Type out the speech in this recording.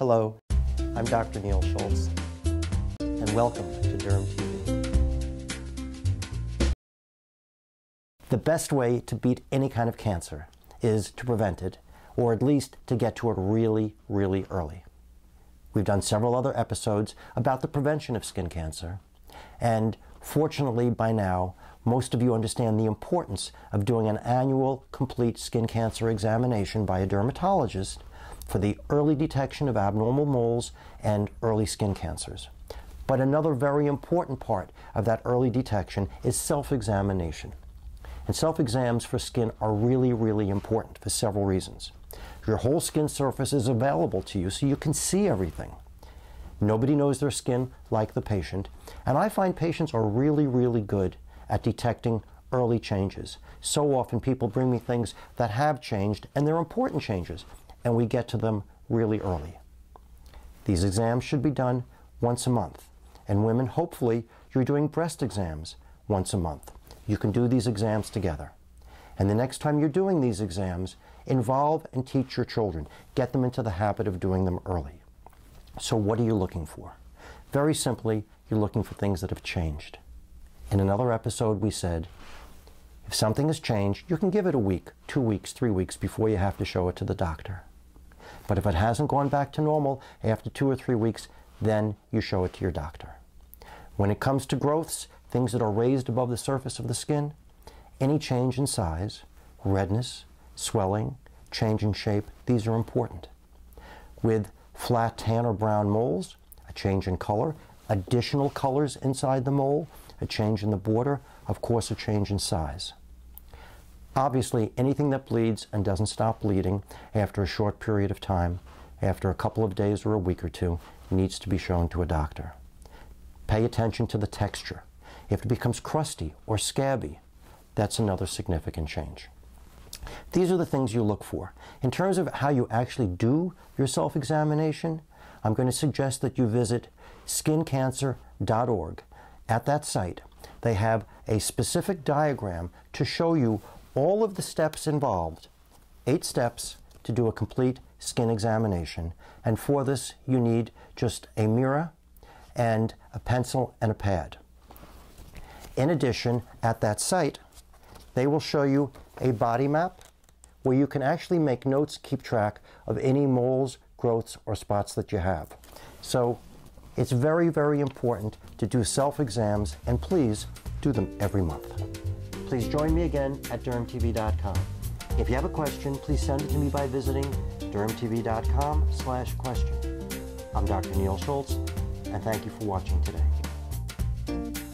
Hello, I'm Dr. Neil Schultz, and welcome to DermTV. The best way to beat any kind of cancer is to prevent it, or at least to get to it really, really early. We've done several other episodes about the prevention of skin cancer, and fortunately by now, most of you understand the importance of doing an annual complete skin cancer examination by a dermatologist for the early detection of abnormal moles and early skin cancers. But another very important part of that early detection is self-examination. And self-exams for skin are really, really important for several reasons. Your whole skin surface is available to you so you can see everything. Nobody knows their skin like the patient, and I find patients are really, really good at detecting early changes. So often people bring me things that have changed, and they're important changes, and we get to them really early. These exams should be done once a month, and women, hopefully, you're doing breast exams once a month. You can do these exams together. And the next time you're doing these exams, involve and teach your children. Get them into the habit of doing them early. So what are you looking for? Very simply, you're looking for things that have changed. In another episode, we said, if something has changed, you can give it a week, 2 weeks, 3 weeks before you have to show it to the doctor. But if it hasn't gone back to normal after 2 or 3 weeks, then you show it to your doctor. When it comes to growths, things that are raised above the surface of the skin, any change in size, redness, swelling, change in shape, these are important. With flat tan or brown moles, a change in color, additional colors inside the mole, a change in the border, of course a change in size. Obviously, anything that bleeds and doesn't stop bleeding after a short period of time, after a couple of days or a week or two, needs to be shown to a doctor. Pay attention to the texture. If it becomes crusty or scabby, that's another significant change. These are the things you look for. In terms of how you actually do your self-examination, I'm going to suggest that you visit skincancer.org. At that site, they have a specific diagram to show you all of the steps involved, 8 steps to do a complete skin examination. And for this, you need just a mirror and a pencil and a pad. In addition, at that site, they will show you a body map where you can actually make notes, keep track of any moles, growths, or spots that you have. So it's very, very important to do self-exams, and please do them every month. Please join me again at dermtv.com. If you have a question, please send it to me by visiting dermtv.com/question. I'm Dr. Neil Schultz, and thank you for watching today.